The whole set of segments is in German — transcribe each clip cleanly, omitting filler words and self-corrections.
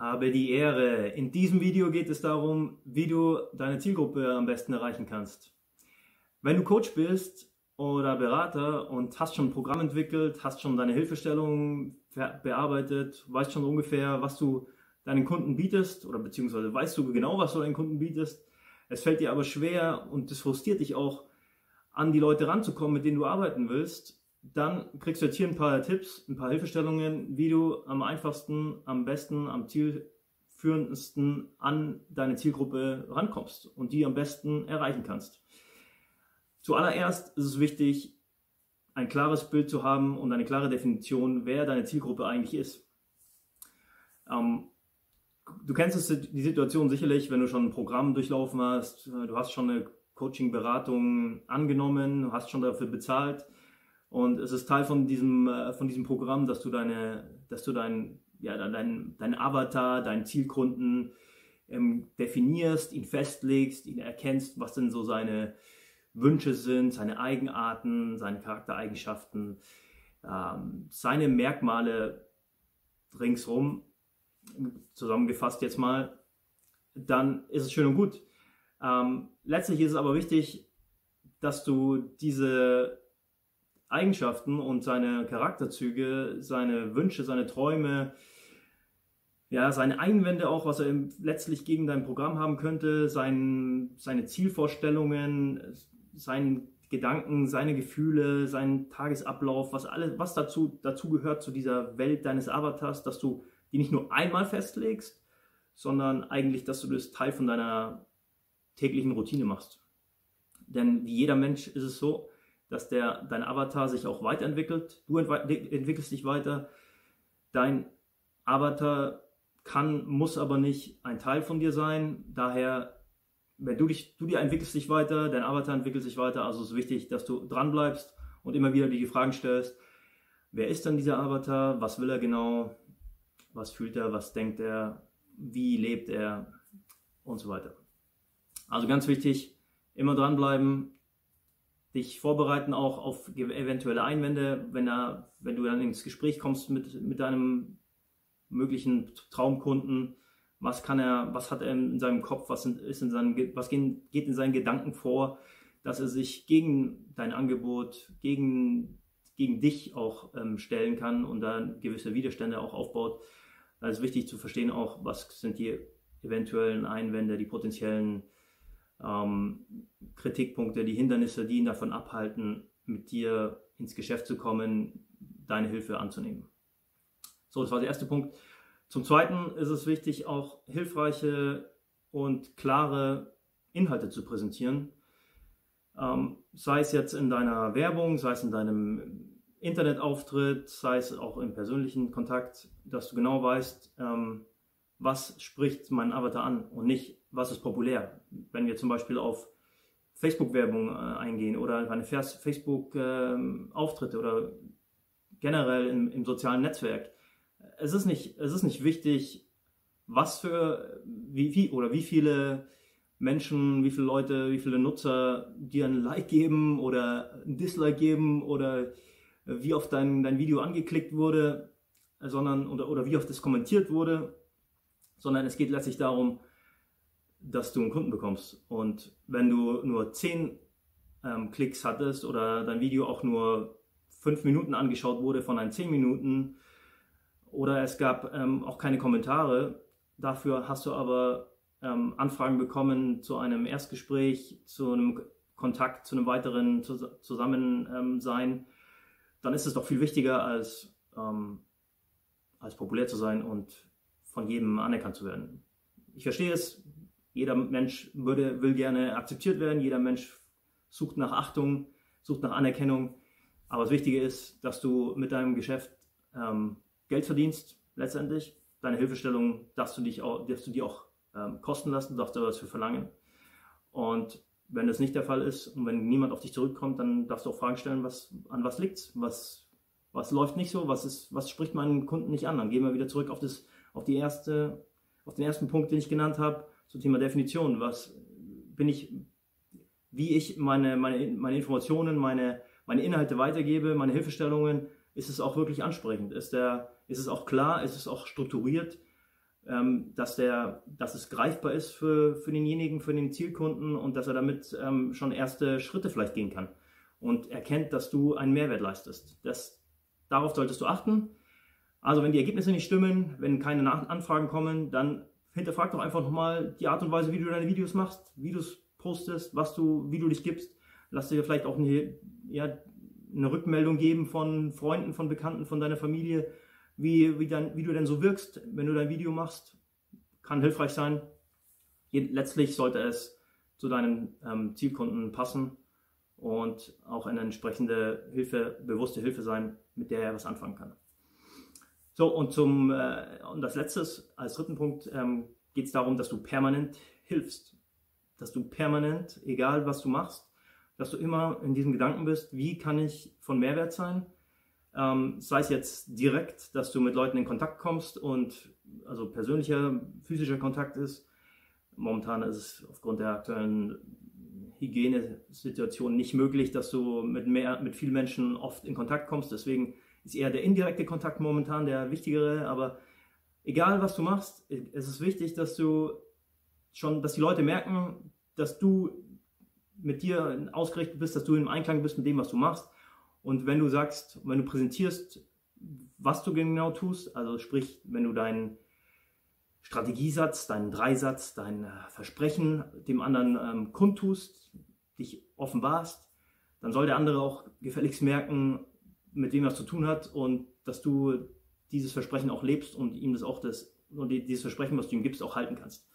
Habe die Ehre. In diesem Video geht es darum, wie du deine Zielgruppe am besten erreichen kannst. Wenn du Coach bist oder Berater und hast schon ein Programm entwickelt, hast schon deine Hilfestellungen bearbeitet, weißt schon ungefähr, was du deinen Kunden bietest oder beziehungsweise weißt du genau, was du deinen Kunden bietest. Es fällt dir aber schwer und es frustriert dich auch, an die Leute ranzukommen, mit denen du arbeiten willst. Dann kriegst du jetzt hier ein paar Tipps, ein paar Hilfestellungen, wie du am einfachsten, am besten, am zielführendsten an deine Zielgruppe rankommst und die am besten erreichen kannst. Zuallererst ist es wichtig, ein klares Bild zu haben und eine klare Definition, wer deine Zielgruppe eigentlich ist. Du kennst die Situation sicherlich, wenn du schon ein Programm durchlaufen hast, du hast schon eine Coaching-Beratung angenommen, du hast schon dafür bezahlt. Und es ist Teil von diesem Programm, dass du deinen Avatar, deinen Zielkunden definierst, ihn festlegst, ihn erkennst, was denn so seine Wünsche sind, seine Eigenarten, seine Charaktereigenschaften, seine Merkmale ringsrum, zusammengefasst jetzt mal, dann ist es schön und gut. Letztlich ist es aber wichtig, dass du diese Eigenschaften und seine Charakterzüge, seine Wünsche, seine Träume, ja, seine Einwände auch, was er letztlich gegen dein Programm haben könnte, seine Zielvorstellungen, seine Gedanken, seine Gefühle, seinen Tagesablauf, was dazu gehört zu dieser Welt deines Avatars, dass du die nicht nur einmal festlegst, sondern eigentlich, dass du das Teil von deiner täglichen Routine machst. Denn wie jeder Mensch ist es so, dass dein Avatar sich auch weiterentwickelt. Du entwickelst dich weiter. Dein Avatar muss aber nicht ein Teil von dir sein. Daher, wenn du entwickelst dich weiter, dein Avatar entwickelt sich weiter. Also ist es wichtig, dass du dran bleibst und immer wieder dir die Fragen stellst. Wer ist denn dieser Avatar? Was will er genau? Was fühlt er? Was denkt er? Wie lebt er? Und so weiter. Also ganz wichtig, immer dranbleiben. Dich vorbereiten auch auf eventuelle Einwände, wenn du dann ins Gespräch kommst mit deinem möglichen Traumkunden, was hat er in seinem Kopf, was geht in seinen Gedanken vor, dass er sich gegen dein Angebot, gegen dich auch stellen kann und da gewisse Widerstände auch aufbaut. Da ist wichtig zu verstehen auch, was sind die eventuellen Einwände, die potenziellen Kritikpunkte, die Hindernisse, die ihn davon abhalten, mit dir ins Geschäft zu kommen, deine Hilfe anzunehmen. So, das war der erste Punkt. Zum Zweiten ist es wichtig, auch hilfreiche und klare Inhalte zu präsentieren. Sei es jetzt in deiner Werbung, sei es in deinem Internetauftritt, sei es auch im persönlichen Kontakt, dass du genau weißt, was spricht meinen Avatar an und nicht, was ist populär. Wenn wir zum Beispiel auf Facebook-Werbung eingehen oder eine Facebook-Auftritte oder generell im sozialen Netzwerk, es ist nicht wichtig, wie viele Menschen, wie viele Leute, wie viele Nutzer dir ein Like geben oder ein Dislike geben oder wie oft dein Video angeklickt wurde, oder wie oft es kommentiert wurde, sondern es geht letztlich darum, dass du einen Kunden bekommst. Und wenn du nur 10 Klicks hattest oder dein Video auch nur 5 Minuten angeschaut wurde von einen 10 Minuten oder es gab auch keine Kommentare, dafür hast du aber Anfragen bekommen zu einem Erstgespräch, zu einem Kontakt, zu einem weiteren Zusammensein, dann ist es doch viel wichtiger, als populär zu sein und von jedem anerkannt zu werden. Ich verstehe es, jeder Mensch will gerne akzeptiert werden, jeder Mensch sucht nach Achtung, sucht nach Anerkennung, aber das Wichtige ist, dass du mit deinem Geschäft Geld verdienst, letztendlich. Deine Hilfestellung darfst du dir auch kosten lassen, darfst du was für verlangen. Und wenn das nicht der Fall ist und wenn niemand auf dich zurückkommt, dann darfst du auch Fragen stellen, an was liegt's, was läuft nicht so, was spricht meinen Kunden nicht an. Dann gehen wir wieder zurück auf den ersten Punkt, den ich genannt habe, zum Thema Definition. Wie ich meine Informationen, meine Inhalte weitergebe, meine Hilfestellungen, ist es auch wirklich ansprechend? Ist es auch klar? Ist es auch strukturiert? dass es greifbar ist für denjenigen, für den Zielkunden und dass er damit schon erste Schritte vielleicht gehen kann und erkennt, dass du einen Mehrwert leistest. Darauf solltest du achten. Also wenn die Ergebnisse nicht stimmen, wenn keine Anfragen kommen, dann hinterfrag doch einfach nochmal die Art und Weise, wie du deine Videos machst, wie du es postest, wie du dich gibst. Lass dir vielleicht auch eine Rückmeldung geben von Freunden, von Bekannten, von deiner Familie, wie du denn so wirkst, wenn du dein Video machst. Kann hilfreich sein. Letztlich sollte es zu deinen Zielkunden passen und auch eine entsprechende bewusste Hilfe sein, mit der er was anfangen kann. So, und als letztes, als dritten Punkt, geht es darum, dass du permanent hilfst. Dass du permanent, egal was du machst, dass du immer in diesem Gedanken bist, wie kann ich von Mehrwert sein? Sei es jetzt direkt, dass du mit Leuten in Kontakt kommst und also persönlicher, physischer Kontakt ist. Momentan ist es aufgrund der aktuellen Hygienesituation nicht möglich, dass du mit vielen Menschen oft in Kontakt kommst. Deswegen ist eher der indirekte Kontakt momentan der wichtigere. Aber egal was du machst, es ist wichtig, dass die Leute merken, dass du mit dir ausgerichtet bist, dass du im Einklang bist mit dem, was du machst. Und wenn du präsentierst, was du genau tust, also sprich, wenn du deinen Strategiesatz, deinen Dreisatz, dein Versprechen dem anderen kundtust, dich offenbarst, dann soll der andere auch gefälligst merken, mit wem er es zu tun hat und dass du dieses Versprechen auch lebst und ihm dieses Versprechen, was du ihm gibst, auch halten kannst.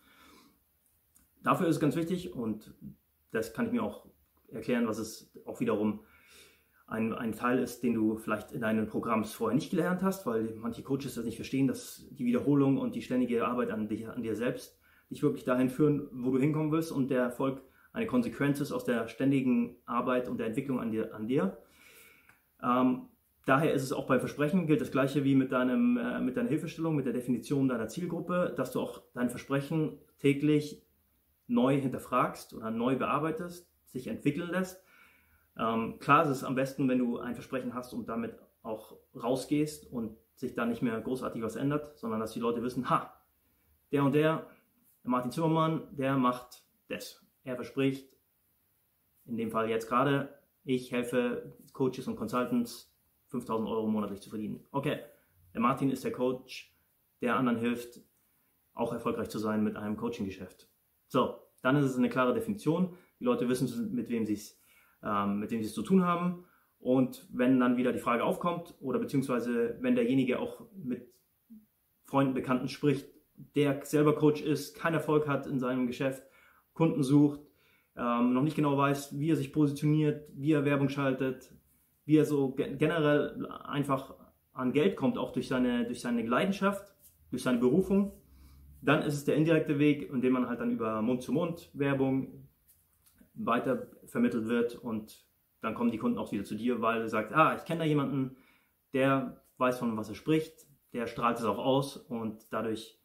Dafür ist es ganz wichtig und das kann ich mir auch erklären, was es auch wiederum ein Teil ist, den du vielleicht in deinen Programms vorher nicht gelernt hast, weil manche Coaches das nicht verstehen, dass die Wiederholung und die ständige Arbeit an dir selbst dich wirklich dahin führen, wo du hinkommen willst und der Erfolg eine Konsequenz ist aus der ständigen Arbeit und der Entwicklung an dir. Daher ist es auch beim Versprechen, gilt das Gleiche wie mit deiner Hilfestellung, mit der Definition deiner Zielgruppe, dass du auch dein Versprechen täglich neu hinterfragst oder neu bearbeitest, sich entwickeln lässt. Klar ist es am besten, wenn du ein Versprechen hast und damit auch rausgehst und sich da nicht mehr großartig was ändert, sondern dass die Leute wissen, der und der Martin Zimmermann, der macht das. Er verspricht, in dem Fall jetzt gerade, ich helfe Coaches und Consultants 5.000 Euro monatlich zu verdienen. Okay, der Martin ist der Coach, der anderen hilft, auch erfolgreich zu sein mit einem Coaching-Geschäft. So, dann ist es eine klare Definition. Die Leute wissen, mit wem sie es zu tun haben. Und wenn dann wieder die Frage aufkommt oder beziehungsweise wenn derjenige auch mit Freunden, Bekannten spricht, der selber Coach ist, keinen Erfolg hat in seinem Geschäft, Kunden sucht, noch nicht genau weiß, wie er sich positioniert, wie er Werbung schaltet, wie er so generell einfach an Geld kommt, auch durch seine Leidenschaft, durch seine Berufung, dann ist es der indirekte Weg, indem man halt dann über Mund-zu-Mund-Werbung weiter vermittelt wird und dann kommen die Kunden auch wieder zu dir, weil du sagst, ich kenne da jemanden, der weiß, von was er spricht, der strahlt es auch aus und dadurch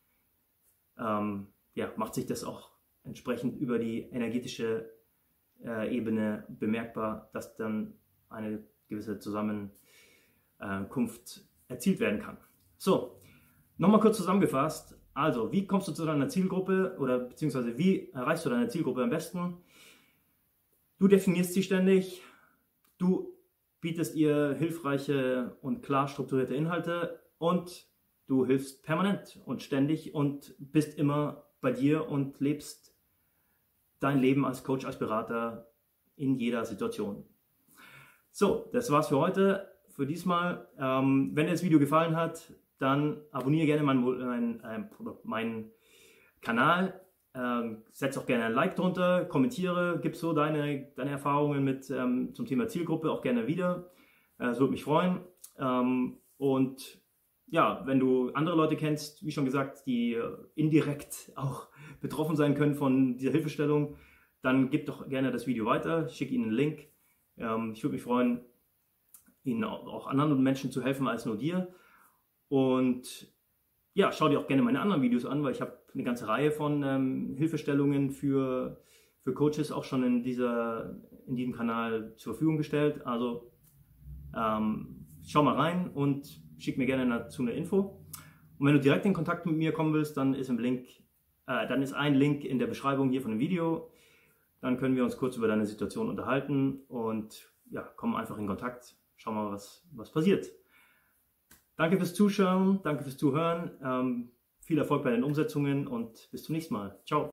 macht sich das auch entsprechend über die energetische Ebene bemerkbar, dass dann eine gewisse Zusammenkunft erzielt werden kann. So, nochmal kurz zusammengefasst. Also, wie kommst du zu deiner Zielgruppe oder beziehungsweise wie erreichst du deine Zielgruppe am besten? Du definierst sie ständig, du bietest ihr hilfreiche und klar strukturierte Inhalte und du hilfst permanent und ständig und bist immer bei dir und lebst dein Leben als Coach, als Berater in jeder Situation. So, das war's für heute, für diesmal. Wenn dir das Video gefallen hat, dann abonniere gerne meinen Kanal, setz auch gerne ein Like drunter, kommentiere, gib so deine Erfahrungen zum Thema Zielgruppe auch gerne wieder. Das würde mich freuen. Und ja, wenn du andere Leute kennst, wie schon gesagt, die indirekt auch betroffen sein können von dieser Hilfestellung, dann gib doch gerne das Video weiter, schick ihnen einen Link. Ich würde mich freuen, ihnen auch anderen Menschen zu helfen als nur dir. Und ja, schau dir auch gerne meine anderen Videos an, weil ich habe eine ganze Reihe von Hilfestellungen für Coaches auch schon in diesem Kanal zur Verfügung gestellt. Also schau mal rein und schick mir gerne dazu eine Info. Und wenn du direkt in Kontakt mit mir kommen willst, dann ist ein Link in der Beschreibung hier von dem Video. Dann können wir uns kurz über deine Situation unterhalten und ja, komm einfach in Kontakt. Schau mal, was passiert. Danke fürs Zuschauen, danke fürs Zuhören. Viel Erfolg bei den Umsetzungen und bis zum nächsten Mal. Ciao.